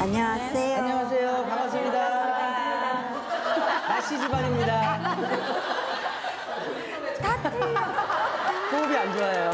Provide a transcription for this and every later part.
안녕하세요. 안녕하세요. 반갑습니다. 나씨 집안입니다. 호흡이 안 좋아요.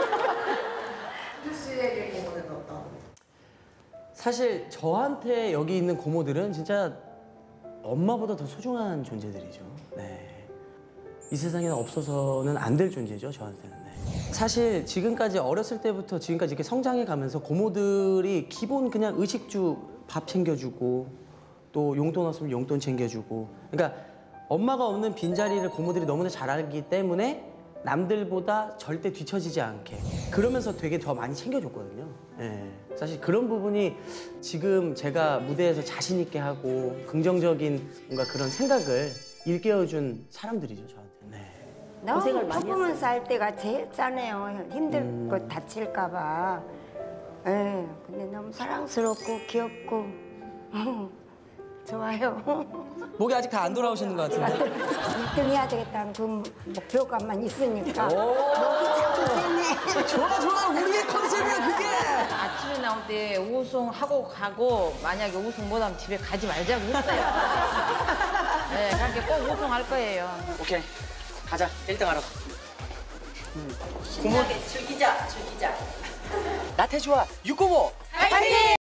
씨에게 고모는 어떤? 사실 저한테 여기 있는 고모들은 진짜 엄마보다 더 소중한 존재들이죠. 네. 이 세상에는 없어서는 안 될 존재죠, 저한테는. 네. 사실 지금까지 어렸을 때부터 지금까지 이렇게 성장해 가면서 고모들이 기본 그냥 의식주 밥 챙겨주고 또 용돈 없으면 용돈 챙겨주고, 그러니까 엄마가 없는 빈자리를 고모들이 너무나 잘 알기 때문에 남들보다 절대 뒤처지지 않게 그러면서 되게 더 많이 챙겨줬거든요. 예. 사실 그런 부분이 지금 제가 무대에서 자신 있게 하고 긍정적인 뭔가 그런 생각을 일깨워준 사람들이죠, 저한테. 네. 너무 퍼포먼스 할 때가 제일 짠해요. 힘들 거 다칠까 봐. 예. 근데 너무 사랑스럽고 귀엽고 좋아요. 목이 아직 다 안 돌아오시는 것 같은데. 1등 해야 되겠다는 그 목표감만 있으니까 목이 자꾸 되네. 좋아, 우리의 컨셉이야, 그게! 아침에 나올 때 우승하고 가고 만약에 우승 못하면 집에 가지 말자고 했어요. 네, 그렇게 꼭 우승할 거예요. 오케이, 가자, 1등 하러. 즐기자. 나태 좋아, 695! 파이팅!